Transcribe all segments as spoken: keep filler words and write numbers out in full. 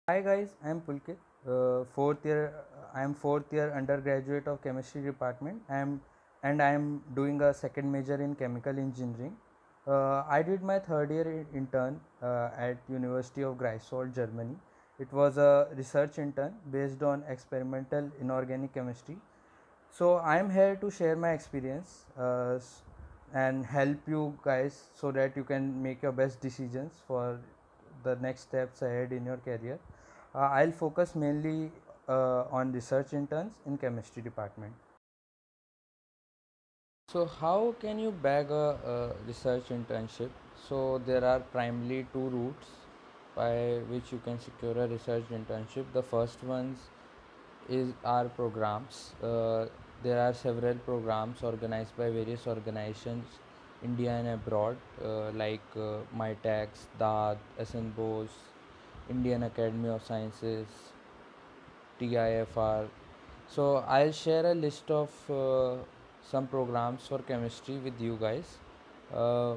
Hi guys, I am Pulkit. Uh, fourth year, I am fourth year undergraduate of chemistry department. I am and I am doing a second major in chemical engineering. Uh, I did my third year in- intern uh, at University of Greifswald, Germany. It was a research intern based on experimental inorganic chemistry. So I am here to share my experience uh, s- and help you guys so that you can make your best decisions for the next steps ahead in your career. Uh, I'll focus mainly uh, on research interns in chemistry department. So how can you bag a, a research internship? So there are primarily two routes by which you can secure a research internship. The first ones is our programs. Uh, there are several programs organized by various organizations, India and abroad, uh, like uh, MITEX, D A D, S N Bose, Indian Academy of Sciences, T I F R. So I'll share a list of uh, some programs for chemistry with you guys. Uh,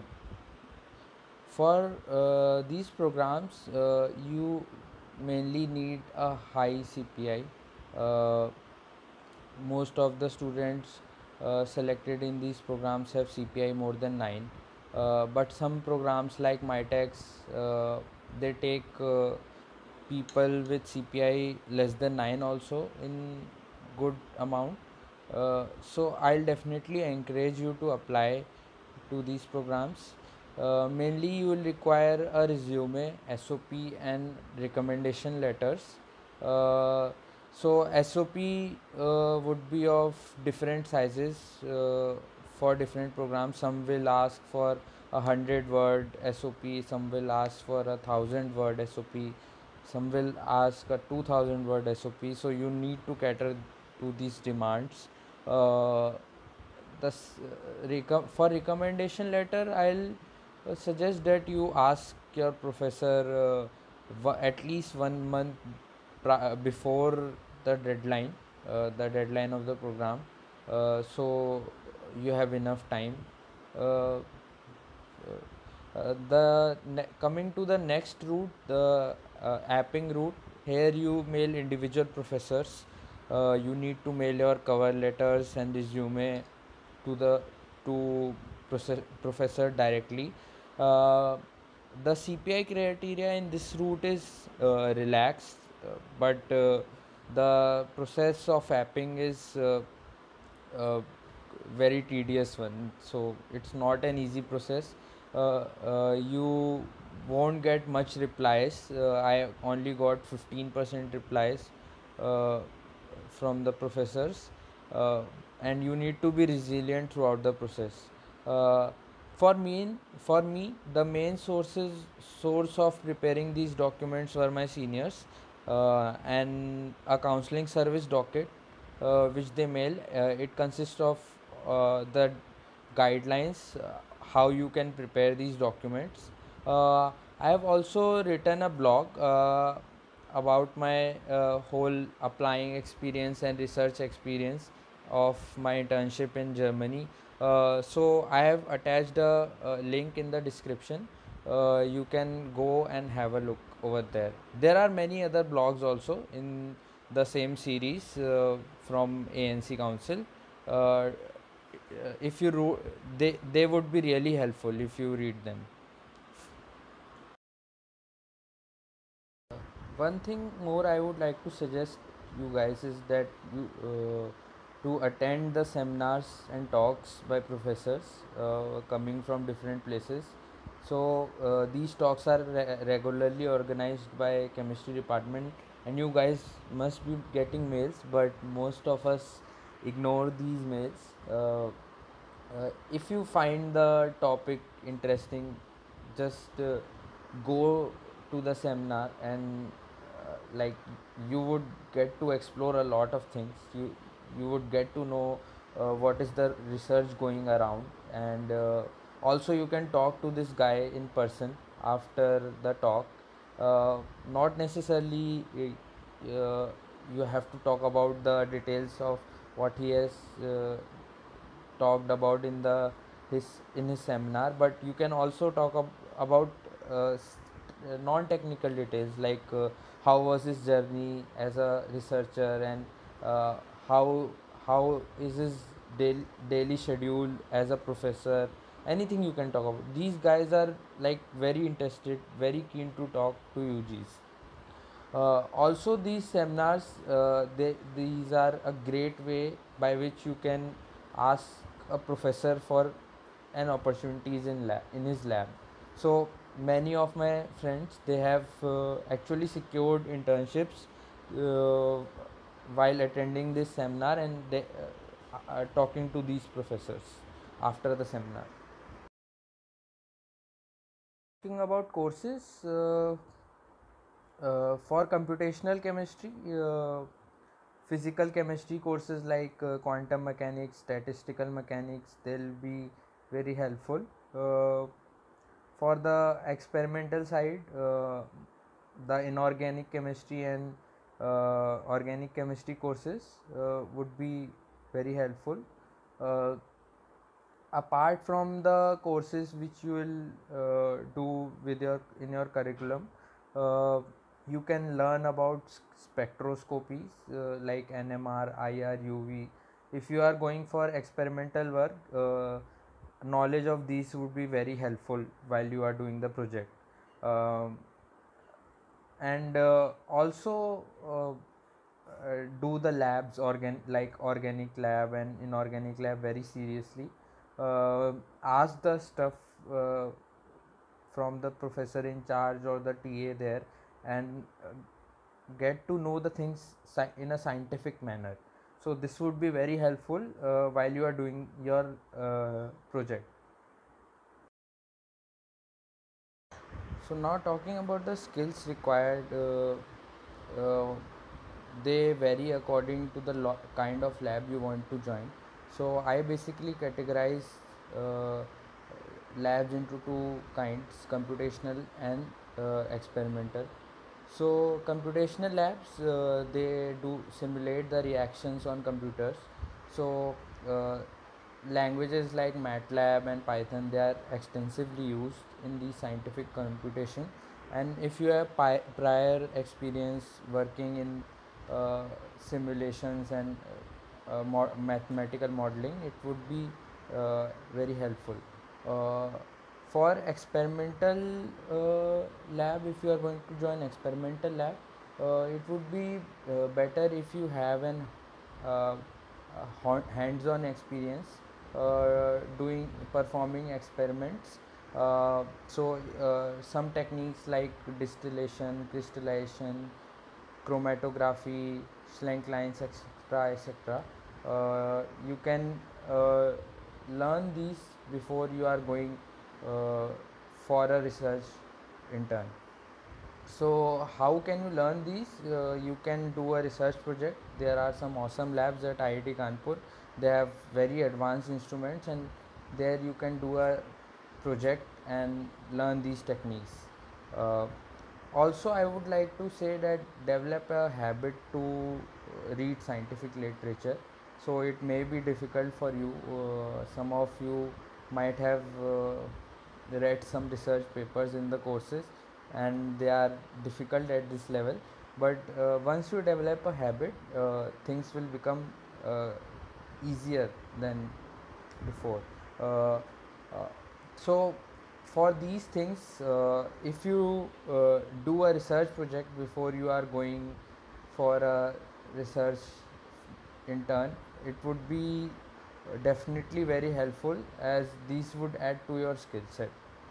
for uh, these programs, uh, you mainly need a high C P I. Uh, Most of the students uh, selected in these programs have C P I more than nine. Uh, but some programs like MITEX, uh, they take uh, people with C P I less than nine also in good amount. Uh, so I'll definitely encourage you to apply to these programs. Uh, mainly you will require a resume, S O P and recommendation letters. Uh, so S O P uh, would be of different sizes uh, for different programs. Some will ask for a hundred word S O P, some will ask for a thousand word S O P, some will ask a two thousand word S O P. So you need to cater to these demands. Uh, the uh, recom- for recommendation letter, I'll uh, suggest that you ask your professor uh, w- at least one month pra- before the deadline, uh, the deadline of the program, uh, so you have enough time. uh, uh, the ne- Coming to the next route, the uh, apping route. Here you mail individual professors. Uh, you need to mail your cover letters and resume to the to proce- professor directly. Uh, the C P I criteria in this route is uh, relaxed, uh, but uh, the process of apping is uh, uh, very tedious one. So it's not an easy process. Uh, uh, you won't get much replies. Uh, I only got fifteen percent replies uh, from the professors, uh, and you need to be resilient throughout the process. Uh, for me, for me, the main sources source of preparing these documents were my seniors uh, and a counseling service docket uh, which they mail. Uh, it consists of uh, the guidelines, uh, how you can prepare these documents. Uh, I have also written a blog uh, about my uh, whole applying experience and research experience of my internship in Germany. Uh, so I have attached a, a link in the description. Uh, you can go and have a look over there. There are many other blogs also in the same series uh, from A N C Council. Uh, if you ro- they they would be really helpful if you read them. One thing more I would like to suggest you guys is that you uh, to attend the seminars and talks by professors uh, coming from different places. So uh, these talks are re- regularly organized by chemistry department, and you guys must be getting mails, but most of us ignore these mails. Uh, uh, if you find the topic interesting, just uh, go to the seminar, and uh, like you would get to explore a lot of things. You you would get to know uh, what is the research going around, and uh, also you can talk to this guy in person after the talk. Uh, not necessarily uh, uh, you have to talk about the details of what he has uh, talked about in the his in his seminar, but you can also talk ab- about uh, uh, non-technical details like uh, how was his journey as a researcher, and uh, how how is his daily, daily schedule as a professor. Anything you can talk about. These guys are like very interested, very keen to talk to U Gs. Uh, also, these seminars, uh, they, these are a great way by which you can ask a professor for an opportunities in lab, in his lab. So many of my friends, they have uh, actually secured internships uh, while attending this seminar, and they uh, are talking to these professors after the seminar. Talking about courses, uh, uh, for computational chemistry, uh, physical chemistry courses like uh, quantum mechanics, statistical mechanics, they'll be very helpful. Uh, for the experimental side, uh, the inorganic chemistry and uh, organic chemistry courses uh, would be very helpful. Uh, Apart from the courses which you will uh, do with your in your curriculum, uh, you can learn about spectroscopies uh, like N M R, I R, U V. If you are going for experimental work, uh, knowledge of these would be very helpful while you are doing the project. Um, and uh, also uh, uh, do the labs organ like organic lab and inorganic lab very seriously. Uh, ask the stuff uh, from the professor in charge or the T A there, and uh, get to know the things sci- in a scientific manner. So this would be very helpful uh, while you are doing your uh, project. So now talking about the skills required, uh, uh, they vary according to the lo- kind of lab you want to join. So I basically categorize uh, labs into two kinds: computational and uh, experimental. So computational labs, uh, they do simulate the reactions on computers. So uh, languages like MATLAB and Python, they are extensively used in the scientific computation. And if you have pi- prior experience working in uh, simulations and uh, uh, mo- mathematical modeling, it would be uh, very helpful. Uh, for experimental uh, lab, if you are going to join experimental lab, uh, it would be uh, better if you have an uh, uh, hands-on experience uh, doing performing experiments. Uh, so uh, some techniques like distillation, crystallization, chromatography, slank lines, etc., etc. Uh, you can uh, learn these before you are going uh, for a research intern. So how can you learn these? Uh, you can do a research project. There are some awesome labs at I I T Kanpur. They have very advanced instruments, and there you can do a project and learn these techniques. Uh, Also, I would like to say that develop a habit to uh, read scientific literature. So it may be difficult for you. Uh, some of you might have uh, read some research papers in the courses, and they are difficult at this level. But uh, once you develop a habit, uh, things will become uh, easier than before. Uh, uh, so for these things, uh, if you uh, do a research project before you are going for a research intern, it would be definitely very helpful, as these would add to your skill set.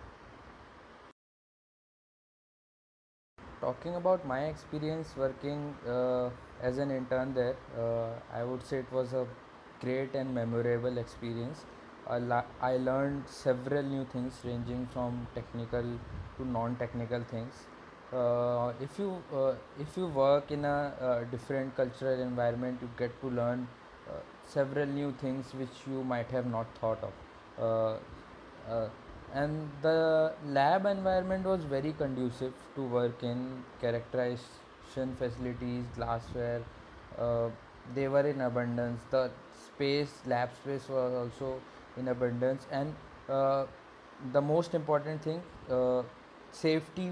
Talking about my experience working uh, as an intern there, uh, I would say it was a great and memorable experience. I, la- I learned several new things ranging from technical to non-technical things. Uh, if you uh, if you work in a uh, different cultural environment, you get to learn uh, several new things which you might have not thought of. Uh, uh, and the lab environment was very conducive to work in. Characterization facilities, glassware, uh, they were in abundance. The space, lab space, was also in abundance. And uh, the most important thing, uh, safety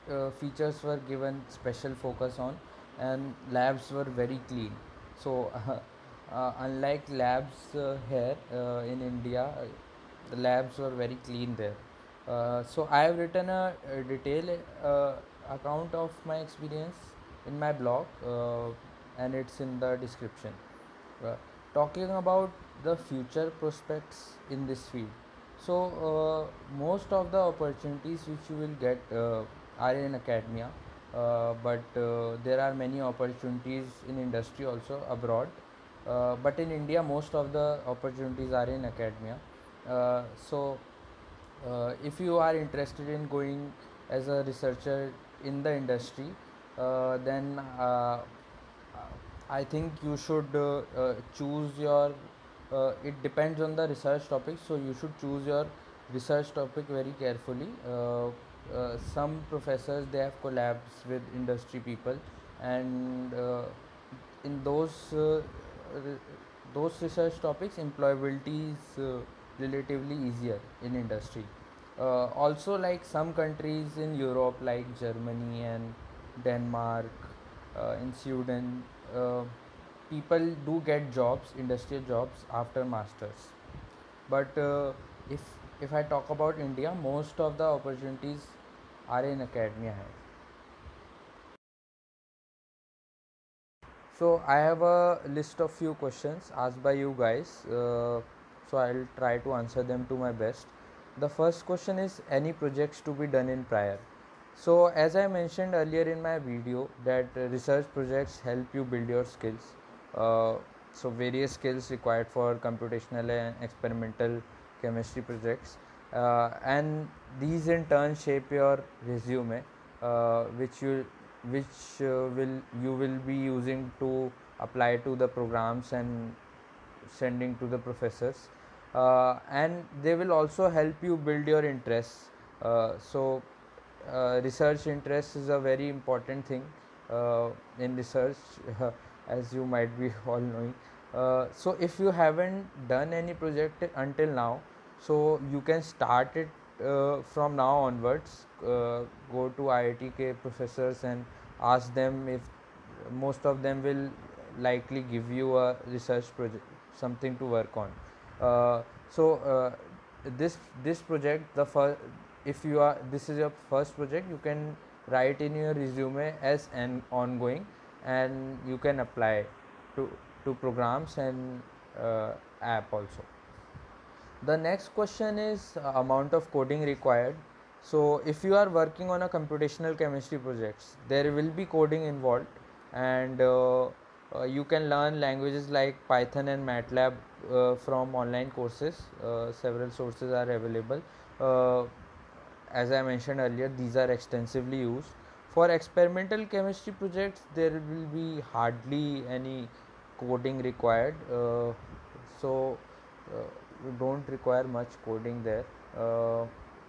uh, features were given special focus on, and labs were very clean. So uh, uh, unlike labs uh, here uh, in India, uh, the labs were very clean there. Uh, so I have written a, a detailed uh, account of my experience in my blog, uh, and it's in the description. Uh, Talking about the future prospects in this field. So uh, most of the opportunities which you will get uh, are in academia, uh, but uh, there are many opportunities in industry also abroad. Uh, but in India, most of the opportunities are in academia. Uh, so uh, if you are interested in going as a researcher in the industry, uh, then uh, I think you should uh, uh, choose your. Uh, it depends on the research topic, so you should choose your research topic very carefully. Uh, uh, some professors they have collabs with industry people, and uh, in those uh, re- those research topics, employability is uh, relatively easier in industry. Uh, also, like some countries in Europe, like Germany and Denmark, uh, in Sweden, uh, people do get jobs, industrial jobs after masters. But uh, if if I talk about India, most of the opportunities are in academia here. So I have a list of few questions asked by you guys. Uh, so I'll try to answer them to my best. The first question is any projects to be done in prior. So as I mentioned earlier in my video that uh, research projects help you build your skills. Uh, so various skills required for computational and experimental chemistry projects, uh, and these in turn shape your resume, uh, which you which uh, will you will be using to apply to the programs and sending to the professors, uh, and they will also help you build your interests. Uh, so uh, research interest is a very important thing uh, in research as you might be all knowing. Uh, so if you haven't done any project until now, so you can start it uh, from now onwards. Uh, go to I I T K professors and ask them if most of them will likely give you a research project, something to work on. Uh, so uh, this this project, the first, if you are this is your first project, you can write in your resume as an ongoing, and you can apply to to programs and uh, app also. The next question is uh, amount of coding required. So if you are working on a computational chemistry projects, there will be coding involved, and uh, uh, you can learn languages like Python and MATLAB uh, from online courses. Uh, several sources are available. Uh, as I mentioned earlier, these are extensively used. For experimental chemistry projects, there will be hardly any coding required. Uh, so uh, you don't require much coding there. Uh,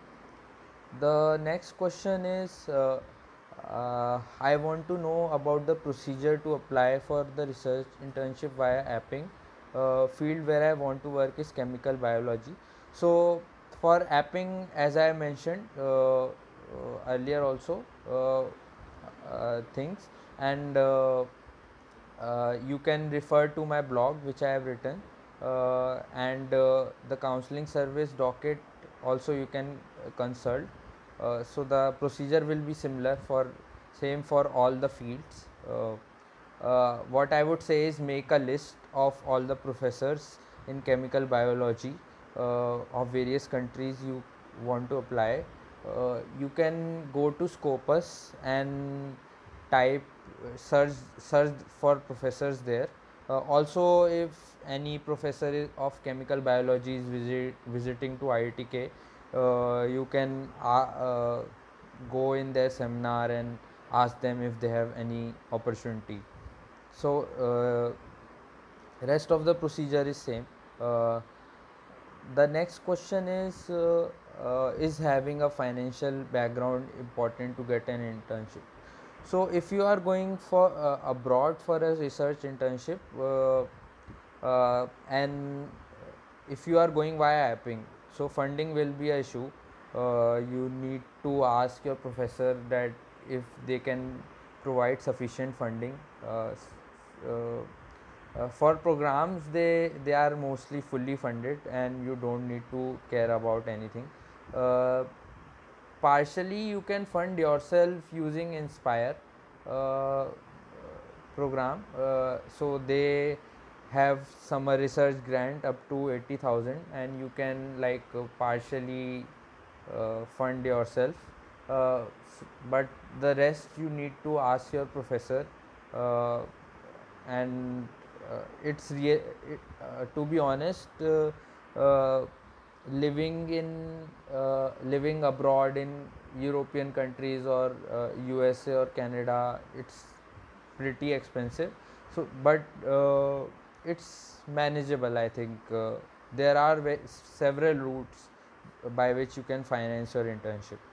the next question is uh, uh, I want to know about the procedure to apply for the research internship via apping. Uh, field where I want to work is chemical biology. So for apping, as I mentioned uh, uh, earlier also, uh, uh, things, and uh, uh, you can refer to my blog which I have written, uh, and uh, the counseling service docket also you can uh, consult. Uh, so the procedure will be similar for same for all the fields. Uh, uh, what I would say is make a list of all the professors in chemical biology uh, of various countries you want to apply. Uh, you can go to Scopus and type uh, search search for professors there. Uh, also, if any professor is of chemical biology is visit, visiting to I I T K, uh, you can uh, uh, go in their seminar and ask them if they have any opportunity. So uh, rest of the procedure is same. Uh, the next question is uh, uh, is having a financial background important to get an internship? So if you are going for uh, abroad for a research internship, uh, uh, and if you are going via apping, so funding will be a issue. Uh, you need to ask your professor that if they can provide sufficient funding. Uh, uh, uh, for programs, they they are mostly fully funded, and you don't need to care about anything. Uh, Partially, you can fund yourself using Inspire uh, program. Uh, so they have summer research grant up to eighty thousand, and you can like uh, partially uh, fund yourself, uh, but the rest you need to ask your professor. uh, and uh, it's real it, uh, To be honest, uh, uh, living in uh, living abroad in European countries or uh, U S A or Canada, it's pretty expensive. So but uh, it's manageable, I think. Uh, there are ve- several routes by which you can finance your internship.